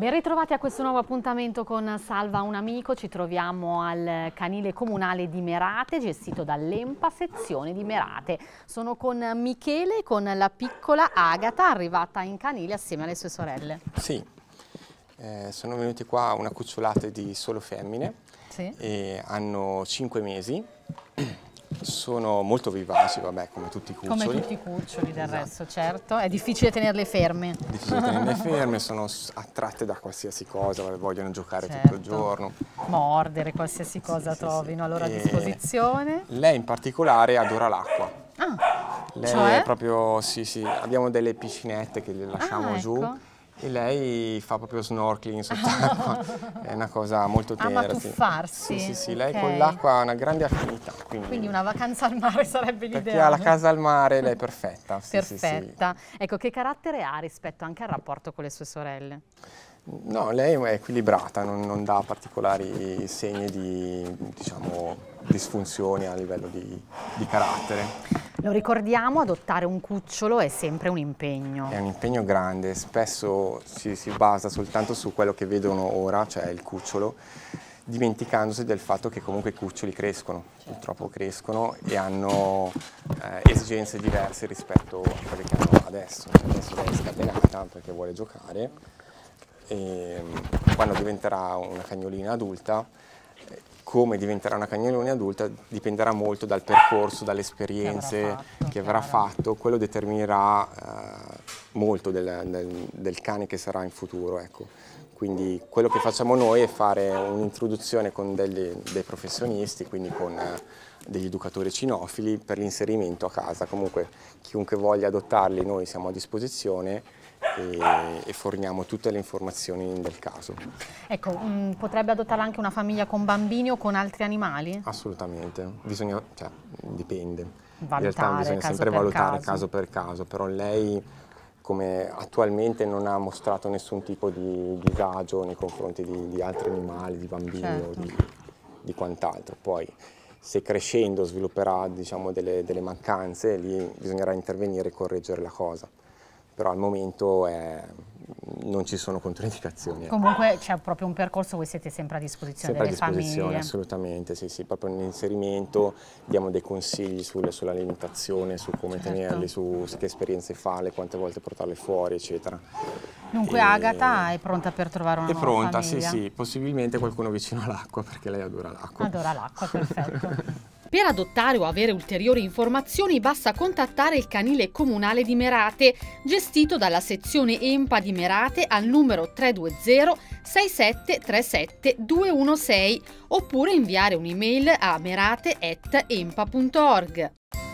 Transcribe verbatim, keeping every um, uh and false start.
Ben ritrovati a questo nuovo appuntamento con Salva un amico. Ci troviamo al canile comunale di Merate, gestito dall'E M P A sezione di Merate. Sono con Michele e con la piccola Agata, arrivata in canile assieme alle sue sorelle. Sì, eh, sono venuti qua una cucciolata di solo femmine, Sì. E hanno cinque mesi. Sono molto vivaci, vabbè, come tutti i cuccioli. Come tutti i cuccioli del Esatto. resto, certo. È difficile tenerle ferme. Difficile tenerle ferme, sono attratte da qualsiasi cosa, vogliono giocare Certo. tutto il giorno. Mordere, qualsiasi cosa Sì, sì, trovino sì. a loro a E disposizione. Lei in particolare adora l'acqua. Ah, Lei cioè? è proprio, sì, sì, abbiamo delle piscinette che le lasciamo Ah, giù. ecco. E lei fa proprio snorkeling sott'acqua, è una cosa molto tenera. Ama tuffarsi? Sì, sì, sì, lei Ok. con l'acqua ha una grande affinità. Quindi, Quindi una vacanza al mare sarebbe per chi l'ideale. ha la casa al mare, lei è perfetta. Sì, sì, sì. Perfetta. Ecco, che carattere ha rispetto anche al rapporto con le sue sorelle? No, lei è equilibrata, non, non dà particolari segni di, diciamo, disfunzioni a livello di, di carattere. Lo ricordiamo, adottare un cucciolo è sempre un impegno. È un impegno grande, spesso si, si basa soltanto su quello che vedono ora, cioè il cucciolo, dimenticandosi del fatto che comunque i cuccioli crescono, purtroppo crescono e hanno eh, esigenze diverse rispetto a quelle che hanno adesso. Cioè, adesso lei è scatenata perché vuole giocare e quando diventerà una cagnolina adulta, come diventerà una cagnolina adulta dipenderà molto dal percorso, dalle esperienze che avrà fatto, fatto. Quello determinerà eh, molto del, del, del cane che sarà in futuro. Ecco. Quindi quello che facciamo noi è fare un'introduzione con degli, dei professionisti, quindi con eh, degli educatori cinofili per l'inserimento a casa. Comunque chiunque voglia adottarli noi siamo a disposizione e, e forniamo tutte le informazioni del caso. Ecco, mh, potrebbe adottarla anche una famiglia con bambini o con altri animali? Assolutamente, bisogna, cioè, dipende. Valutare, in realtà bisogna caso sempre per valutare caso. caso per caso, però lei come attualmente non ha mostrato nessun tipo di disagio nei confronti di, di altri animali, di bambini Certo. o di, di quant'altro. Poi se crescendo svilupperà, diciamo, delle, delle mancanze, lì bisognerà intervenire e correggere la cosa. Però al momento è, non ci sono controindicazioni. Comunque c'è proprio un percorso, voi siete sempre a disposizione Sempre a delle disposizione, famiglie. assolutamente, sì, sì, proprio nell'inserimento diamo dei consigli sulle, sull'alimentazione, su come Certo. tenerli, su che esperienze farle, quante volte portarle fuori, eccetera. Dunque E... Agata è pronta per trovare una È nuova pronta, famiglia? sì, sì, possibilmente qualcuno vicino all'acqua perché lei adora l'acqua. Adora l'acqua, perfetto. Per adottare o avere ulteriori informazioni basta contattare il canile comunale di Merate, gestito dalla sezione E M P A di Merate al numero tre due zero sei sette tre sette due uno sei oppure inviare un'email a merate chiocciola e m p a punto org.